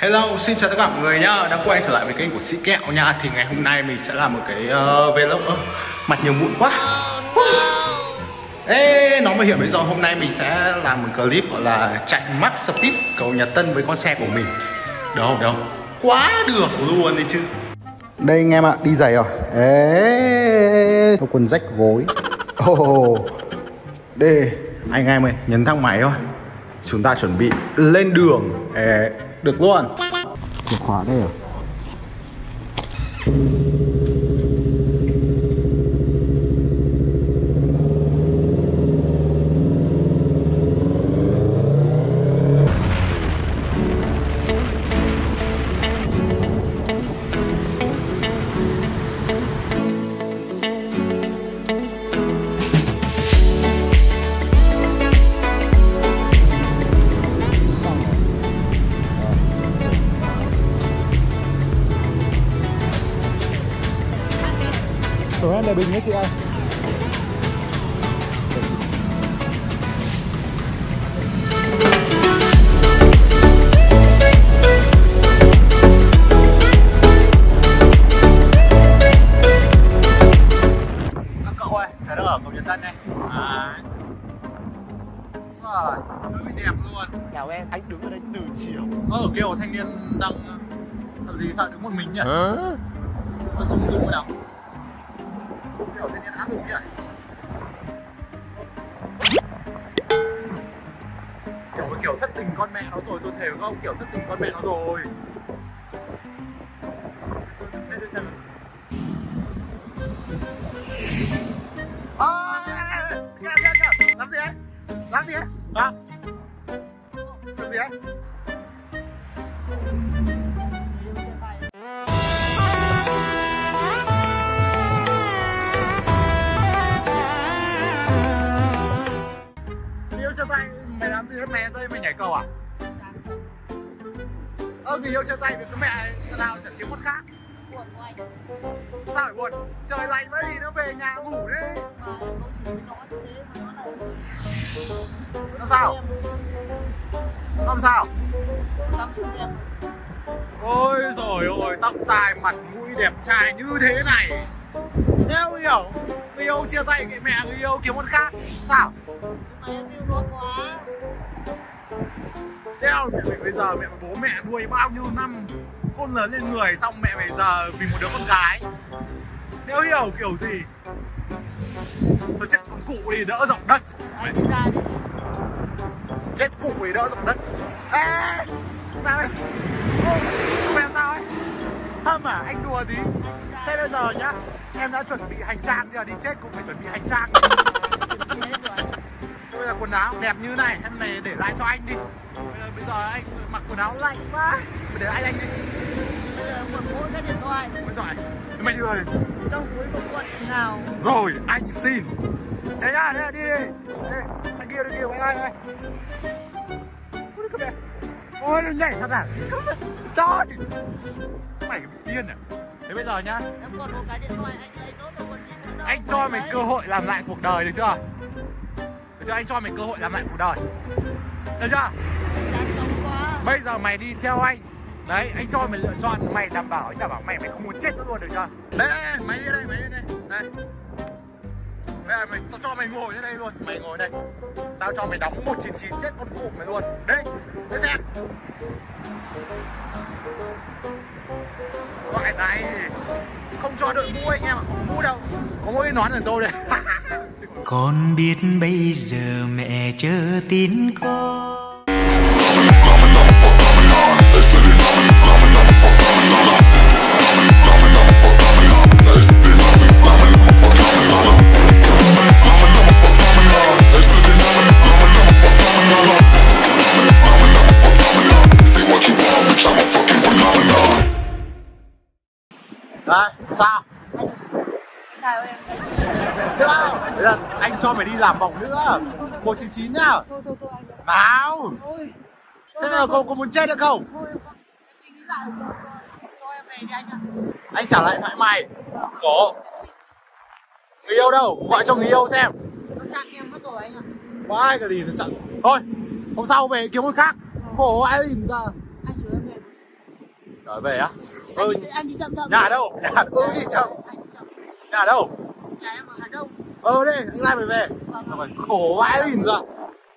Hello, xin chào tất cả mọi người nhá, đã quay trở lại với kênh của Sĩ Kẹo nha. Thì ngày hôm nay mình sẽ làm một cái vlog. Mặt nhiều mụn quá. Ê, nói mới hiểu bây giờ hôm nay mình sẽ làm một clip gọi là chạy max speed cầu Nhật Tân với con xe của mình. Được không? Được không? Quá được luôn đấy chứ. Đây anh em ạ, đi giày rồi. Ê, quần rách gối. Đây, anh em ơi, nhấn thang máy thôi. Chúng ta chuẩn bị lên đường. Được luôn. Chìa khóa đây rồi. Số em là bình nhé chị ơi. Các cậu ơi, thấy đâu ở cầu Nhật Tân này. Sao rồi, nó bị đẹp luôn. Chào em, anh đứng ở đây từ chiều. Kiểu thanh niên đang làm gì sao đứng một mình nhỉ? Nó sống dung nào. Kiểu thanh niên áp dụng kìa. Kiểu thất tình con mẹ nó rồi, tôi thề với ông, kiểu thất tình con mẹ nó rồi. Làm gì đấy? Làm gì đấy? Hả? Làm gì đấy? Chia tay, mày làm gì hết mẹ đây, mày nhảy cầu à? Người yêu chia tay với cái mẹ nào chẳng kiếm con khác. Buồn của anh. Sao phải buồn? Trời lạnh vậy thì nó về nhà ngủ đi. Mà bác sĩ nói thế mà nó là Nó sao? Nó sao? lắm chừng em. Ôi rồi ôi, tóc tai mặt mũi đẹp trai như thế này. Đéo hiểu. Người yêu chia tay cái mẹ người yêu kiếm con khác. Sao? Mà em yêu nó quá. Đéo, mẹ mình bây giờ mẹ bố mẹ nuôi bao nhiêu năm khôn lớn lên người, xong mẹ bây giờ vì một đứa con gái. Đéo hiểu kiểu gì. Tôi chết con cụ đi đỡ rộng đất. Anh đi ra đi. Chết cụ đi đỡ rộng đất. Ê, sao đây? Không em sao ấy? Hâm à, anh đùa tí. Thế bây giờ nhá, em đã chuẩn bị hành trang, giờ đi chết cũng phải chuẩn bị hành trang. Bây giờ quần áo đẹp như này, em này để lại cho anh đi. Bây giờ anh mặc quần áo lạnh quá, để lại anh đi. Bây giờ em còn mỗi cái điện thoại. Điện thoại, mày đưa đi. Trong túi có quần nào. Rồi, anh xin. Thế nhá, thế đi đi. Đây, anh kia, bye bye đây. Ôi, nó nhảy thật à? Trời, mày bị điên à? Thế bây giờ nhá, Em còn một cái điện thoại, anh lấy nốt rồi còn gì nữa đâu. anh cho mày cơ hội làm lại cuộc đời được chưa? Được chưa? Anh cho mày cơ hội làm lại cuộc đời. Được chưa? Chán sống quá. Bây giờ mày đi theo anh. Đấy, anh cho mày lựa chọn, mày đảm bảo mày không muốn chết nữa luôn, được chưa? Đây, mày đi đây, mày đi đây. Đây. Bây giờ tao cho mày ngồi như đây luôn, mày ngồi đây. Tao cho mày đóng 199 chết con cụ mày luôn. Đây, lên xe. Loại này không cho đội mũ anh em ạ, không có mũ đâu. Có mỗi cái nón ở tôi đây. Con biết bây giờ mẹ chờ tin con. Đấy, sao? Anh chào em. Được không? Bây giờ anh cho mày đi làm vòng nữa. 199 nhá. Thôi anh. Nào. Thôi. Thế nào cô muốn chết được không? Thôi em suy nghĩ lại cho em về đi anh ạ. Anh trả lại thoại mày. Có. Người yêu đâu? Gọi cho người yêu xem. Nó chặn em mất rồi anh ạ. Có ai cái gì nó chặn. Thôi, hôm sau về kiếm con khác. Khổ ai nhìn ra. Anh chửi em về. Trở về á? Anh đi chậm chậm. Nhà đâu? Nhà đi chậm. Nhà đâu? Nhà em ở Hà Đông. Đi, anh Lai phải về. Khổ vãi lìn ra.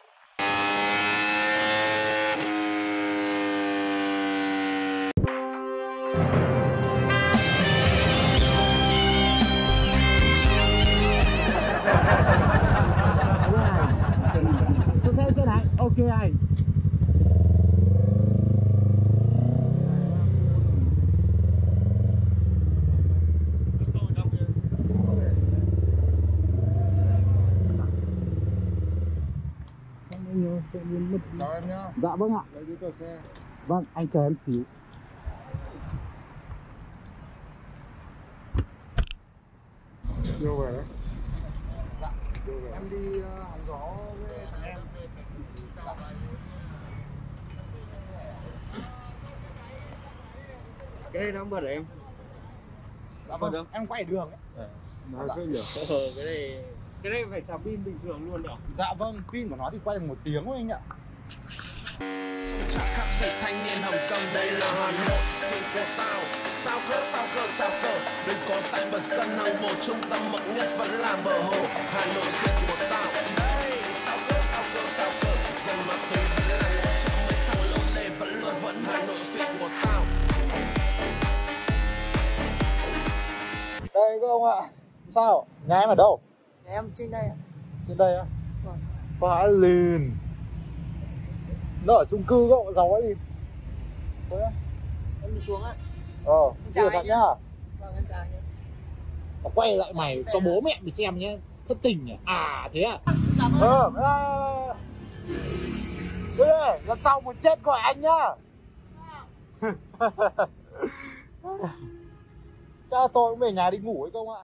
Cho xe trên này. Ok anh. Chào em nhá. Dạ vâng ạ. Lấy giấy tờ xe. Vâng, anh chờ em xíu. Đưa về đấy. Dạ. Đưa về. Em đi hóng gió với thằng em. Dạ. Cái này nó bật em. Dạ vâng, em quay đường ấy. Nói dạ. nhỉ. Cái này phải sạc pin bình thường luôn nhỉ? Dạ vâng, pin của nó thì quay được 1 tiếng thôi anh ạ. Chạm khắc sự thanh niên Hồng Kông, đây là Hà Nội, xin của tao. Sao cơ, đừng có sai bật sân hàng bộ, trung tâm bậc nhất vẫn là bờ hồ. Hà Nội xin của tao, đây. Sao cơ, dân ma túy vẫn là ngôi chợ, mấy thằng lô lê vẫn lôi vẫn. Hà Nội xin của tao. Đây các ông ạ. Sao? Nhà em ở đâu? Nhà em trên đây ạ. Trên đây á? Vâng. Vãi lìn. Nó ở chung cư cậu giàu ấy gì? Thôi á. Em đi xuống ạ. Chào anh bạn nhá. nhá. Vâng, em chào anh nhé. Tao quay lại mày cho bố mẹ mày xem nhé. Thất tình nhỉ? À thế à? Cảm ơn. Ui ơi, lần sau muốn chết gọi anh nhá. Chắc là tôi cũng về nhà đi ngủ ấy không ạ?